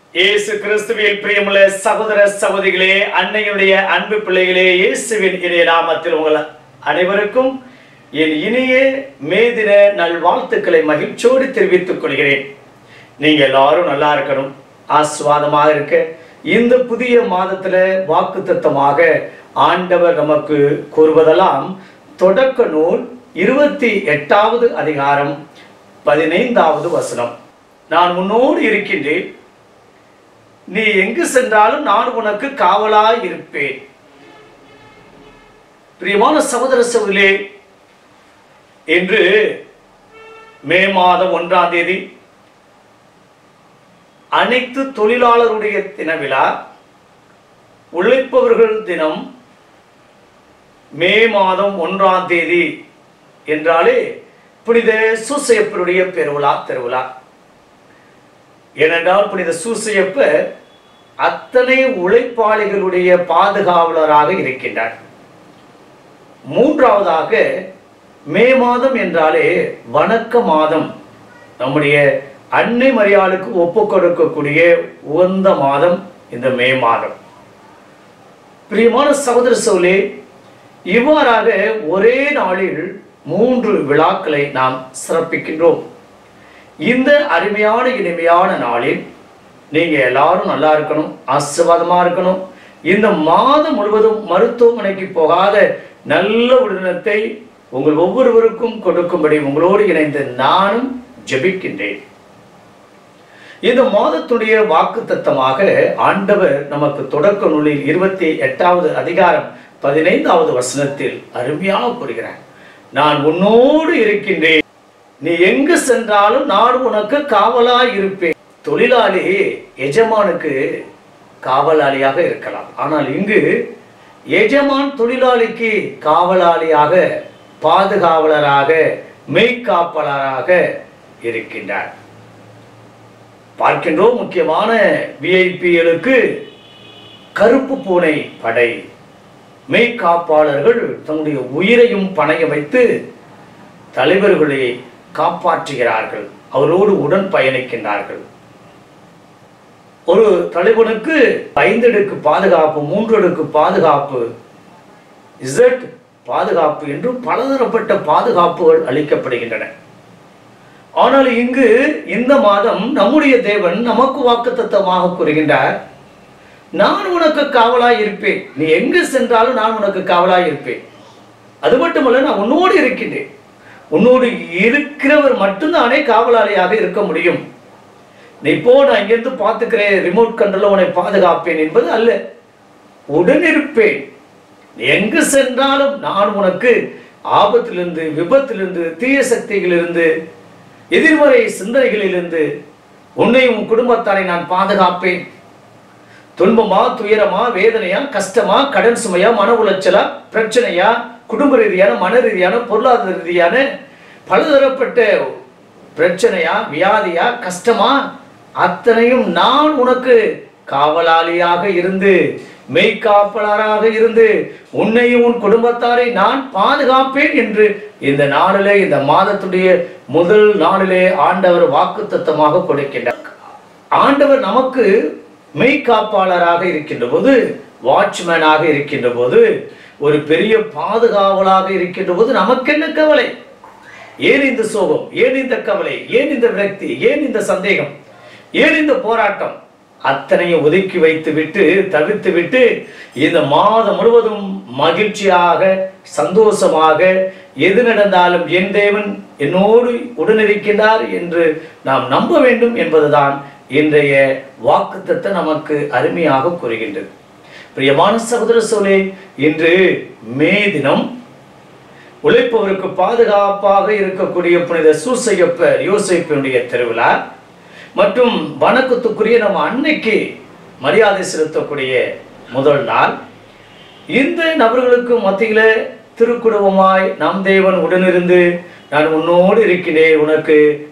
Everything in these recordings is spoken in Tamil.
இயேசு கிறிஸ்துவில் பிரியமுள்ள சகோதர சகோதரிகளே, அன்னையுடைய அன்பு பிள்ளைகளே, இயேசுவின் இனிய நாமத்தில் உங்கள் அனைவருக்கும் என் இனிய மேதின நல்வாழ்த்துக்களை மகிழ்ச்சியோடு தெரிவித்துக் கொள்கிறேன். நீங்க எல்லாரும் நல்லா இருக்கணும், ஆசீர்வாதமாக இருக்க. இந்த புதிய மாதத்துல வாக்குத்தத்தமாக ஆண்டவர் நமக்கு கூறுவதெல்லாம் தொடக்க நூல் 28வது அதிகாரம் 15வது வசனம். நான் உன்னோடு இருக்கின்றேன், நீ எங்கு சென்றாலும் நான் உனக்கு காவலாய் இருப்பேன். பிரியமான சகோதர சகோதரிகளே, இன்று மே மாதம் 1ஆம் தேதி அனைத்து தொழிலாளருடைய தின விழா, உழைப்பவர்கள் தினம். மே மாதம் 1ஆம் தேதி என்றாலே புனித சூசையப்பருடைய பெருவிழா திருவிழா. ஏனென்றால் புனித சூசையப்பர் அத்தனை உழைப்பாளிகளுடைய பாதுகாவலராக இருக்கின்றார். மூன்றாவதாக மே மாதம் என்றாலே வணக்க மாதம், நம்முடைய அன்னை மரியாளுக்கு ஒப்பு கொடுக்கக்கூடிய உகந்த மாதம் இந்த மே மாதம். பிரியமான சகோதர சகோதரிகளே, இவ்வாறாக ஒரே நாளில் 3 விழாக்களை நாம் சிறப்பிக்கின்றோம். இந்த அருமையான இனிமையான நாளில் நீங்க எல்லாரும் நல்லா இருக்கணும், ஆசீர்வாதமா இருக்கணும். இந்த மாதம் முழுவதும் மருத்துவமனைக்கு போகாத நல்ல உடல்நலத்தை உங்கள் ஒவ்வொருவருக்கும் கொடுக்கும்படி உங்களோடு இணைந்து நானும் ஜெபிக்கின்றேன். இந்த மாதத்துடைய வாக்குத்தத்தமாக ஆண்டவர் நமக்கு தொடக்க நூலில் 28வது அதிகாரம் 15வது வசனத்தில் அருமையாக கூறுகிறார். நான் உன்னோடு இருக்கின்றேன், நீ எங்கு சென்றாலும் நான் உனக்கு காவலாய் இருப்பேன். தொழிலாளி எஜமானுக்கு காவலாளியாக இருக்கலாம், ஆனால் இங்கு எஜமான் தொழிலாளிக்கு காவலாளியாக, பாதுகாவலராக, மெய்காப்பாளராக இருக்கின்றார். பார்க்கின்றோம், முக்கியமான விஐபிகளுக்கு கருப்பு பூனை படை மெய்காப்பாளர்கள் தன்னுடைய உயிரையும் பணைய வைத்து தலைவர்களை காப்பாற்றுகிறார்கள், அவரோடு உடன் பயணிக்கின்றார்கள். ஒரு தலைவனுக்கு 5 அடுக்கு பாதுகாப்பு, 3 அடுக்கு பாதுகாப்பு, Z பாதுகாப்பு என்று பலதரப்பட்ட பாதுகாப்புகள் அளிக்கப்படுகின்றன. ஆனால் இங்கு இந்த மாதம் நம்முடைய தேவன் நமக்கு வாக்குத்தத்தமாக கூறுகின்றார், நான் உனக்கு காவலாய் இருப்பேன், நீ எங்கு சென்றாலும் நான் உனக்கு காவலாய் இருப்பேன். அது மட்டுமல்ல, நான் உன்னோடு இருக்கின்றேன். உன்னோடு இருக்கிறவர் மட்டும்தானே காவலாளியாக இருக்க முடியும். நீ போ, நான் இங்கிருந்து பார்த்துக்கிறேன், ரிமோட் கண்ட்ரோல உன்னை பாதுகாப்பேன் என்பது அல்ல. உடனிருப்பேன், நீ எங்கு சென்றாலும் நான் உனக்கு ஆபத்திலிருந்து, விபத்திலிருந்து, தீய சக்திகளிலிருந்து, எதிர்மறை சிந்தனைகளிலிருந்து உன்னையும் உன் குடும்பத்தாரை நான் பாதுகாப்பேன். துன்பமா, துயரமா, வேதனையா, கஷ்டமா, கடன் சுமையா, மன உளைச்சலா, பிரச்சனையா, குடும்ப ரீதியான, மன ரீதியான, பொருளாதார ரீதியான பலதரப்பட்ட பிரச்சனையா, வியாதியா, கஷ்டமா, அத்தனையும் நான் உனக்கு காவலாளியாக இருந்து, மெய்காப்பாளராக இருந்து, உன்னையும் உன் குடும்பத்தாரை நான் பாதுகாப்பேன் என்று இந்த நாளிலே, இந்த மாதத்துடைய முதல் நாளிலே ஆண்டவர் வாக்குத்தத்தமாக கொடுக்கின்றார். ஆண்டவர் நமக்கு மெய்காப்பாளராக இருக்கின்ற போது, வாட்ச்மேனாக இருக்கின்ற போது, ஒரு பெரிய பாதுகாவலாக இருக்கின்ற போது நமக்கு என்ன கவலை? ஏன் இந்த சோகம்? ஏன் இந்த கவலை? ஏன் இந்த விரக்தி? ஏன் இந்த சந்தேகம்? ஏன் இந்த போராட்டம்? அத்தனையும் ஒதுக்கி வைத்து விட்டு, தவிர்த்து விட்டு, இந்த மாதம் முழுவதும் மகிழ்ச்சியாக, சந்தோஷமாக, எது நடந்தாலும் என் தேவன் என்னோடு உடனிருக்கின்றார் என்று நாம் நம்ப வேண்டும் என்பதுதான் இன்றைய வாக்குத்தத்தம் நமக்கு அருமையாக கூறுகின்றது. பிரியமான சகோதர சகோதரிகளே, இன்று மே தினம், உழைப்பவருக்கு பாதுகாப்பாக இருக்கக்கூடிய புனித சூசையப்பர் யோசேப்பினுடைய திருவிழா மற்றும் வணக்கத்துக்குரிய நம்ம அன்னைக்கு மரியாதை செலுத்தக்கூடிய முதல் நாள். இந்த நபர்களுக்கு மத்தியில திருக்குடும்பமாய் நம் தேவன் உடனிருந்து, நான் உன்னோடு இருக்கிறேன், உனக்கு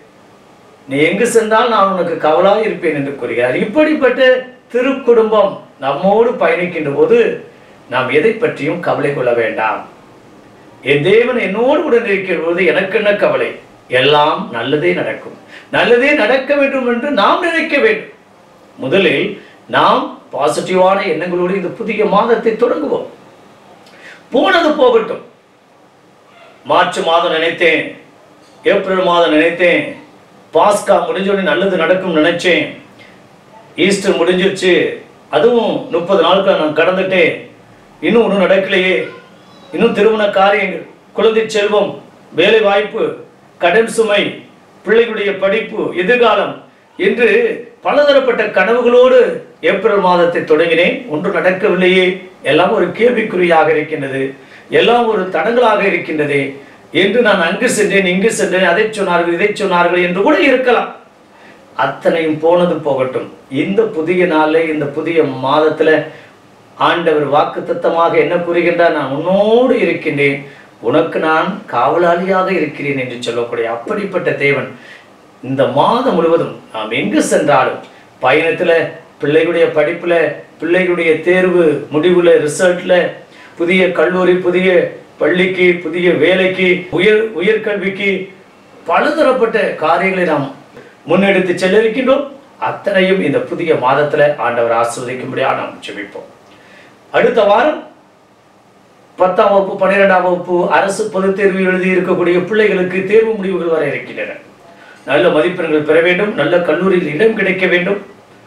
நீ எங்கு சென்றால் நான் உனக்கு காவலாய் இருப்பேன் என்று கூறுகிறார். இப்படிப்பட்ட திருக்குடும்பம் நம்மோடு பயணிக்கின்ற போது நாம் எதை பற்றியும் கவலை கொள்ள வேண்டாம். என் தேவன் என்னோடு உடன் இருக்கிற போது எனக்கு என்ன கவலை? எல்லாம் நல்லதே நடக்கும், நல்லதே நடக்க வேண்டும் என்று நாம் நினைக்க வேண்டும். முதலில் நாம் பாசிட்டிவான எண்ணங்களோடு இந்த புதிய மாதத்தை தொடங்குவோம். போனது போகட்டும். மார்ச் மாதம் நினைத்தேன், ஏப்ரல் மாதம் நினைத்தேன், பாஸ்கா முடிஞ்சோடனே நல்லது நடக்கும் நினைச்சேன், ஈஸ்டர் முடிஞ்சிருச்சு, அதுவும் 30 நாட்கள் நான் கடந்துட்டேன், இன்னும் ஒன்றும் நடக்கலையே, இன்னும் திருமண காரியங்கள், குழந்தை செல்வம், வேலை வாய்ப்பு, கடன் சுமை, பிள்ளைகளுடைய படிப்பு, எதிர்காலம் என்று பலதரப்பட்ட கனவுகளோடு ஏப்ரல் மாதத்தை தொடங்கினேன். ஒன்று நடக்கவில்லையே, எல்லாம் ஒரு கேள்விக்குறியாக இருக்கின்றது, எல்லாம் ஒரு தடங்களாக இருக்கின்றது என்று நான் அங்கு சென்றேன், இங்கு சென்றேன், அதை சொன்னார்கள், இதை சொன்னார்கள் என்று கூட இருக்கலாம். அத்தனையும் போனது போகட்டும். இந்த புதிய நாளில், இந்த புதிய மாதத்துல ஆண்டவர் வாக்குத்தத்தமாக என்ன கூறுகின்றார்? நான் உன்னோடு இருக்கின்றேன், உனக்கு நான் காவலாளியாக இருக்கிறேன் என்று சொல்லக்கூடிய அப்படிப்பட்ட தேவன் இந்த மாதம் முழுவதும் நாம் எங்கு சென்றாலும், பயணத்துல, பிள்ளைகளுடைய படிப்புல, பிள்ளைகளுடைய தேர்வு முடிவுல, ரிசல்ட்ல, புதிய கல்லூரி, புதிய பள்ளிக்கு, புதிய வேலைக்கு, உயர்கல்விக்கு, பலதரப்பட்ட காரியங்களை நாம் முன்னெடுத்து செல்ல இருக்கின்றோம். அத்தனையும் இந்த புதிய மாதத்துல ஆண்டவர் ஆசீர்வதிக்கும்படியாக நாம் ஜெபிப்போம். அடுத்த வாரம் 10ஆம் வகுப்பு 12ஆம் வகுப்பு அரசு பொதுத் தேர்வு எழுதி இருக்கக்கூடிய பிள்ளைகளுக்கு தேர்வு முடிவுகள் வர இருக்கின்றன. நல்ல மதிப்பெண்கள் பெற வேண்டும், நல்ல கல்லூரியில் இடம் கிடைக்க வேண்டும்.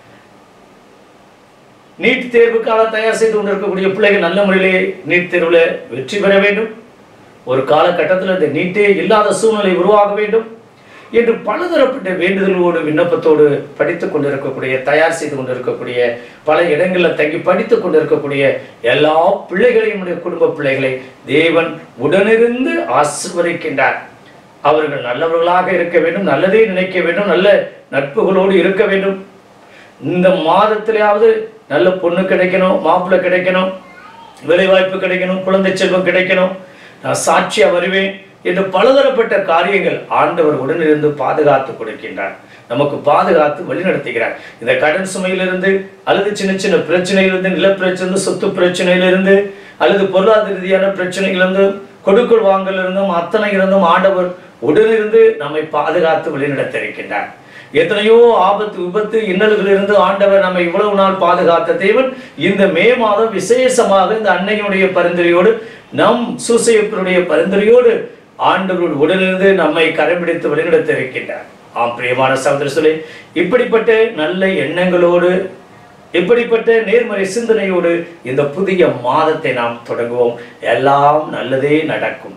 நீட் தேர்வுக்காக தயார் செய்து கொண்டிருக்கக்கூடிய பிள்ளைகள் நல்ல முறையிலே நீட் தேர்வுல வெற்றி பெற வேண்டும். ஒரு காலகட்டத்தில் இந்த நீட்டே இல்லாத சூழ்நிலை உருவாக வேண்டும் என்று பலதரப்பட்ட வேண்டுதலோடு விண்ணப்பத்தோடு படித்துக் கொண்டிருக்கக்கூடிய, தயார் செய்து கொண்டிருக்கக்கூடிய, பல இடங்களில் தங்கி படித்துக் கொண்டிருக்கக்கூடிய எல்லா பிள்ளைகளையும், குடும்ப பிள்ளைகளை தேவன் உடனிருந்து ஆசீர்வதிக்கின்றார். அவர்கள் நல்லவர்களாக இருக்க வேண்டும், நல்லதே நினைக்க வேண்டும், நல்ல நட்புகளோடு இருக்க வேண்டும். இந்த மாதத்திலேயாவது நல்ல பொண்ணு கிடைக்கணும், மாப்பிள்ளை கிடைக்கணும், வேலைவாய்ப்பு கிடைக்கணும், குழந்தை செல்வம் கிடைக்கணும், நான் சாட்சியா வருவேன் என்று பலதரப்பட்ட காரியங்கள் ஆண்டவர் உடனிருந்து பாதுகாத்து கொடுக்கின்றார். நமக்கு பாதுகாத்து வழிநடத்துகிறார். இந்த கடன் சுமையிலிருந்து, அல்லது சின்ன சின்ன பிரச்சனையிலிருந்து, நிலப்பிரச்சனை, சொத்து பிரச்சனையிலிருந்து, அல்லது பொருளாதார ரீதியான பிரச்சனைகளிலிருந்து, கொடுக்கல் வாங்கலிருந்தும், அத்தனை இருந்தும் ஆண்டவர் உடனிருந்து நம்மை பாதுகாத்து வழிநடத்த இருக்கின்றார். எத்தனையோ ஆபத்து, விபத்து, இன்னல்களிலிருந்து ஆண்டவர் நம்மை இவ்வளவு நாள் பாதுகாத்த தேவன் இந்த மே மாதம் விசேஷமாக இந்த அன்னையுடைய பரிந்துரையோடு, நம் சூசையப்பருடைய பரிந்துரையோடு ஆண்டவர் உடனிருந்து நம்மை கரைபிடித்து வழிநடத்த இருக்கின்றார். ஆம் பிரியமான சகோதரர்களே, இப்படிப்பட்ட நல்ல எண்ணங்களோடு, இப்படிப்பட்ட நேர்மறை சிந்தனையோடு இந்த புதிய மாதத்தை நாம் தொடங்குவோம். எல்லாம் நல்லதே நடக்கும்,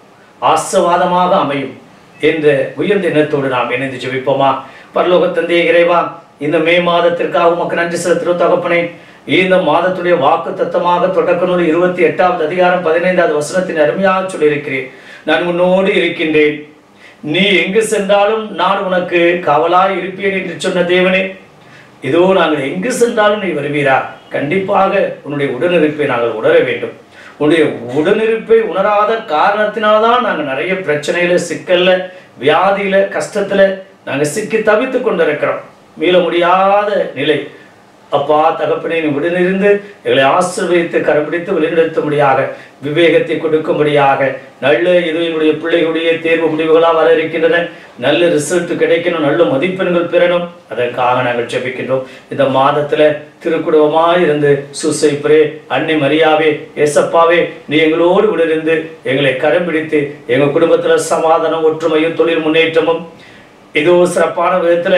ஆசீர்வாதமாக அமையும் என்ற உயர்ந்த எண்ணத்தோடு நாம் இணைந்து ஜெபிப்போமா? பரலோக தந்தையே இறைவா, இந்த மே மாதத்திற்காக உமக்கு நன்றி செலுத்துகிறோம் தகப்பனே. இந்த மாதத்துடைய வாக்கு தத்தமாக தொடக்க நூல் 28வது அதிகாரம் 15வது வசனத்தின் அருமையாக சொல்லியிருக்கிறேன். நான் உன்னோடு இருக்கின்றேன், நீ எங்கு சென்றாலும் நான் உனக்கு காவலாய் இருப்பேன் என்று சொன்ன தேவனே, இதோ நாங்கள் எங்கு சென்றாலும் நீ வருவீரா? கண்டிப்பாக உன்னுடைய உடனிருப்பை நாங்கள் உணர வேண்டும். உன்னுடைய உடனிருப்பை உணராத காரணத்தினால்தான் நாங்கள் நிறைய பிரச்சனையில, சிக்கல்ல, வியாதியில, கஷ்டத்துல நாங்கள் சிக்கி தவித்து கொண்டிருக்கிறோம். மீள முடியாத நிலை. அப்பா தகப்பனே, நீ உடனிருந்து எங்களை ஆசீர்வதித்து கரம்பிடித்து வழிநடத்தும்படியாக, விவேகத்தை கொடுக்கும்படியாக, நல்ல என்னுடைய பிள்ளைகளுடைய தேர்வு முடிவுகளாக வர இருக்கின்றன. நல்ல ரிசல்ட் கிடைக்கணும், நல்ல மதிப்பெண்கள் பெறணும். அதற்காக நாங்கள் ஜெபிக்கின்றோம். இந்த மாதத்துல திருக்குடும்பமாய் இருந்து சூசைப்பரே, அன்னை மரியாவே, ஏசப்பாவே, நீ எங்களோடு உடனிருந்து எங்களை கரம்பிடித்து எங்கள் குடும்பத்துல சமாதானம், ஒற்றுமையும், தொழில் முன்னேற்றமும், இதோ சிறப்பான விதத்துல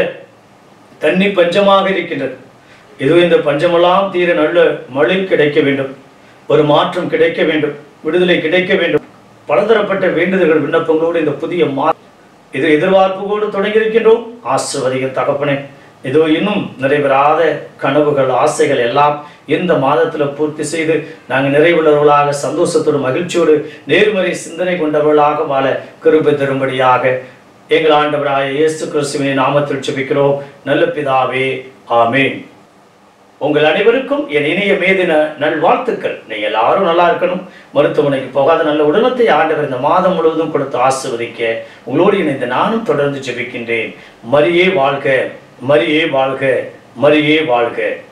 தண்ணி பஞ்சமாக இருக்கின்றது. இதுவும் இந்த பஞ்சமெல்லாம் தீர நல்ல மழை கிடைக்க வேண்டும், ஒரு மாற்றம் கிடைக்க வேண்டும், விடுதலை கிடைக்க வேண்டும். பலதரப்பட்ட வேண்டுதல்கள், விண்ணப்பங்களோடு இந்த புதிய இது எதிர்பார்ப்புகளோடு தொடங்கி இருக்கின்றோம். ஆசீர்வதிக தகப்பனே, இதோ இன்னும் நிறைவேறாத கனவுகள், ஆசைகள் எல்லாம் இந்த மாதத்துல பூர்த்தி செய்து நாங்கள் நிறைவுள்ளவர்களாக, சந்தோஷத்தோடு, மகிழ்ச்சியோடு, நேர்மறை சிந்தனை கொண்டவர்களாக வாழ கிருபை தரும்படியாக எங்கள் ஆண்டவராய இயேசு கிறிஸ்துவின் நாமத்தில் ஜெபிக்கிறோம் நல்ல பிதாவே, ஆமென். உங்கள் அனைவருக்கும் என் இனிய மேதின நல்வாழ்த்துக்கள். நீங்க எல்லாரும் நல்லா இருக்கணும். மருத்துவமனைக்கு போகாத நல்ல உடனத்தை ஆண்டவர் இந்த மாதம் முழுவதும் கொடுத்து ஆசீர்வதிக்க உங்களோடு இணைந்து நானும் தொடர்ந்து ஜெபிக்கின்றேன். மரியே வாழ்க, மரியே வாழ்க, மரியே வாழ்க.